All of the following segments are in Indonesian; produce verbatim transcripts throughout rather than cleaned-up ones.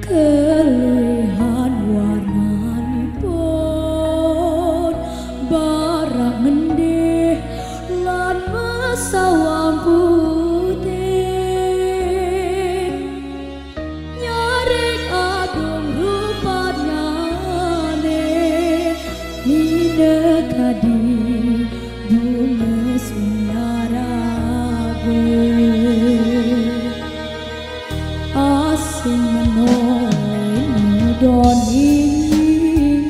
Kelihan warnanipun barang ngendih lan mesawang putih nyaring agung rupanyane minekadi bunga sunaragu asing menoleh mudon ini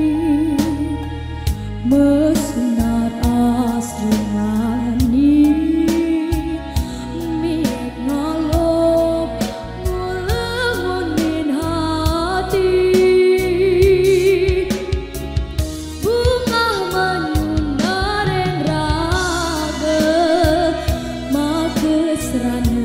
mesunar asrungani miek ngalop ngulengunin hati bunga menyunareng raga makesrana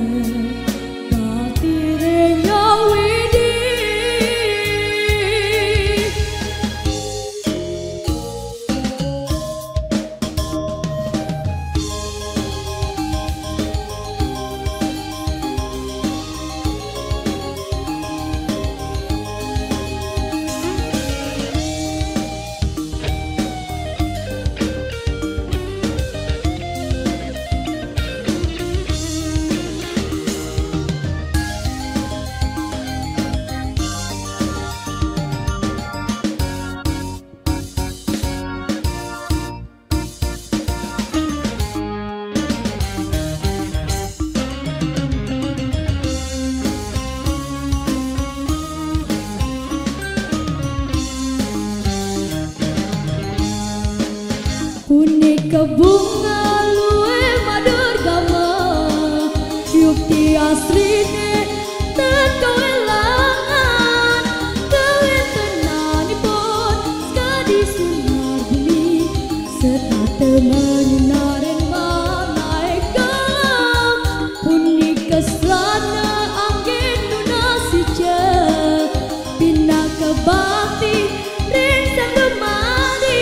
Punika bunga luwe madur gama yukti asrine ten kawelangan kawentenanipun skadi sunar bumi serta temenyunaren manai galam punika selana angin nunasija pinaka bakti rinsang gemadi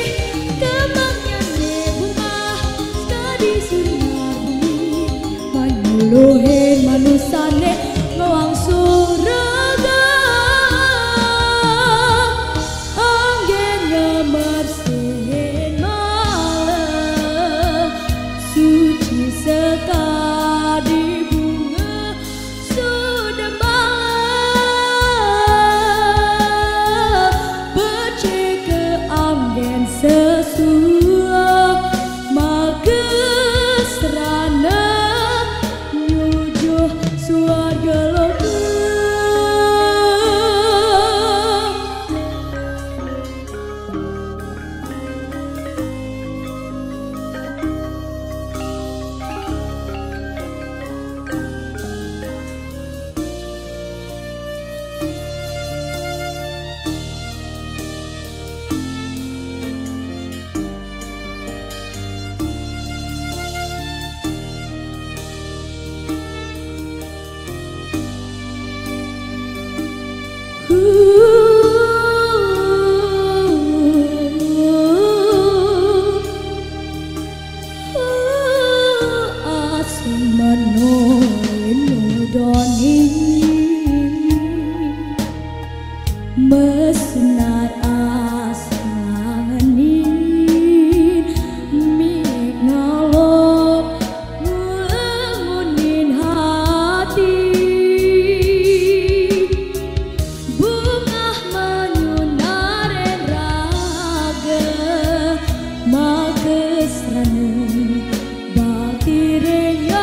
lohe manusane ngawang suraga angin ngemersihin malam suci sekadi bunga sudah malam becik ke angin sesuai maka serana suarga loka mesunar asangani miek ngalop ngulengunin hati bunga menyunaren raga makesrana baktirenya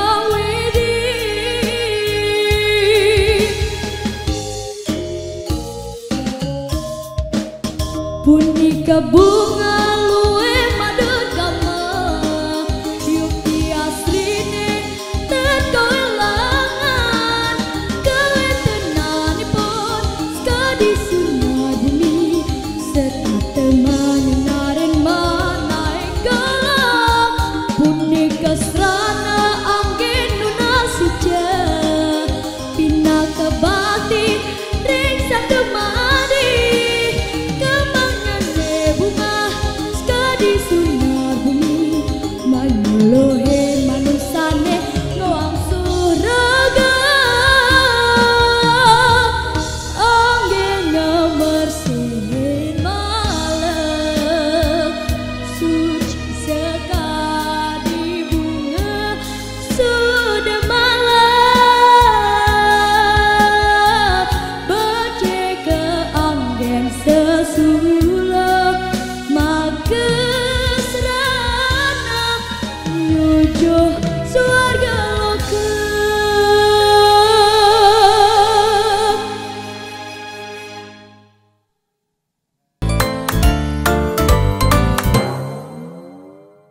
punika bunga luwe madur gama yukti asrine ten kawelangan kawentenanipun skadi sunar bumi serta temenyunaren manai galam punika serana angin nunasija pinaka bakti rinsang gemadi su